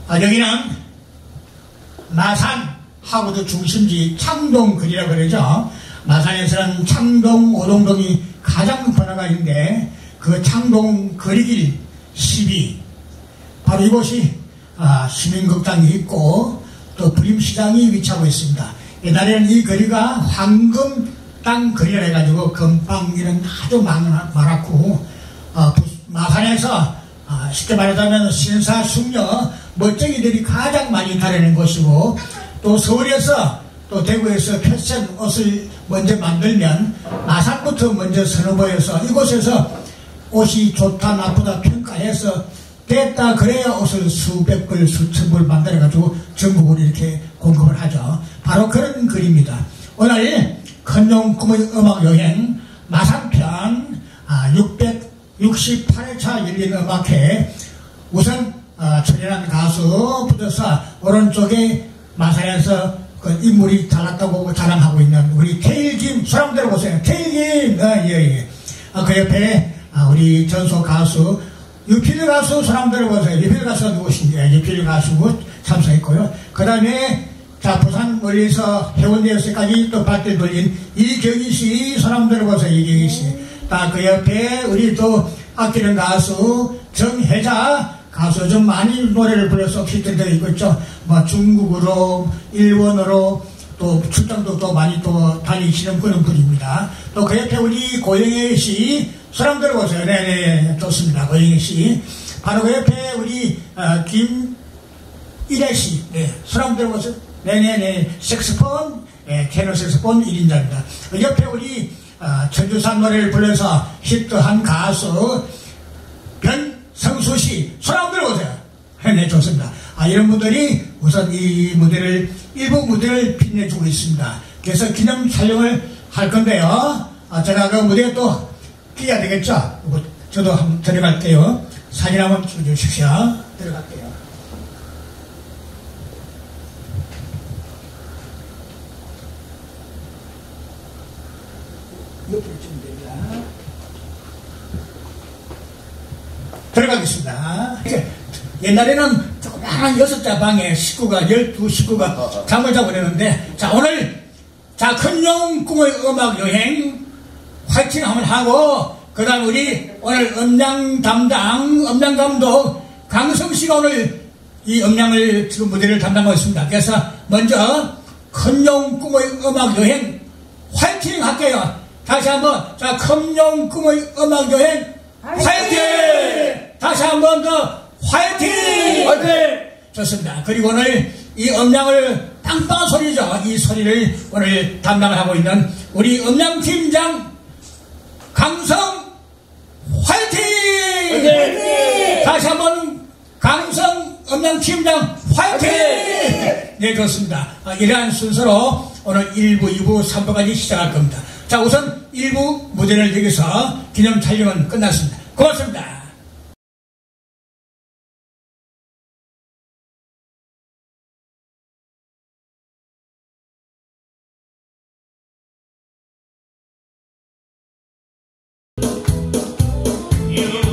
여기는 마산하고도 중심지 창동거리라고 그러죠. 마산에서는 창동, 오동동이 가장 번화가 있는데 그 창동 거리길 12 바로 이곳이 시민극장이 있고 또 부림시장이 위치하고 있습니다. 옛날에는 이 거리가 황금 땅 거리라 해가지고 금방 이런 아주 많았고 마산에서 쉽게 말하자면 신사숙녀 멋쟁이들이 가장 많이 다니는 곳이고 또 서울에서 또 대구에서 패션 옷을 먼저 만들면 마산부터 먼저 선호보여서 이곳에서 옷이 좋다 나쁘다 평가해서 됐다 그래야 옷을 수백 벌 수천 벌 만들어가지고 전국으로 이렇게 공급을 하죠. 바로 그런 글입니다. 오늘 큰용꿈의 음악여행 마산편 668회차 열린 음악회 우선 출연한 가수 부더사 오른쪽에 마산에서 그 인물이 잘났다고 자랑하고 있는 우리 태일김 손 한번 들어보세요. 태일김 예. 그 옆에 우리 전소 가수 유필 가수 손 한번 들어보세요. 유필 가수가 누구신지 유필 가수 참석했고요. 그 다음에 부산 멀리서 해운대에서까지 또 발길 돌린 이경희씨 손 한번 들어보세요. 이경희씨 그 옆에 우리 또 아끼는 가수 정혜자 가수 좀 많이 노래를 불러서 히트되어 있고 있죠. 중국으로 일본어로 또 출장도 또 많이 또 다니시는 그런 분입니다. 또 그 옆에 우리 고영애 씨 손 들어보세요. 네네 좋습니다. 고영애 씨 바로 그 옆에 우리 김일애 씨 손 들어보세요. 네네네 색스폰 테너 색스폰 1인자입니다. 그 옆에 우리 천주산 노래를 불러서 히트한 가수 변성수씨 손 한번 들어보세요. 네 좋습니다. 이런 분들이 우선 이 무대를 일부 무대를 빛내주고 있습니다. 그래서 기념 촬영을 할 건데요. 제가 그 무대에 또 끼야 되겠죠. 저도 한번 들어갈게요. 사진 한번 찍어주십시오. 들어갈게요. 옆으로 찍으면 됩니다. 들어가겠습니다. 옛날에는 조그마한 6자 방에 12식구가 잠을 자고 그랬는데 오늘 큰용 꿈의 음악 여행 화이팅 한번 하고 그 다음 우리 오늘 음량 담당 음량 감독 강성씨가 오늘 이 음량을 지금 무대를 담당하고 있습니다. 그래서 먼저 큰용 꿈의 음악 여행 화이팅 할게요. 다시 한번 큰용 꿈의 음악 여행 화이팅! 다시 한번 더 화이팅! 화이팅! 좋습니다. 그리고 오늘 이 음량을 빵빵한 소리죠. 이 소리를 오늘 담당을 하고 있는 우리 음량팀장 강성 화이팅! 화이팅! 다시 한번 강성 음량팀장 화이팅! 네 좋습니다. 이러한 순서로 오늘 1부, 2부, 3부까지 시작할 겁니다. 우선 1부 무대를 여기서 기념 촬영은 끝났습니다. 고맙습니다. You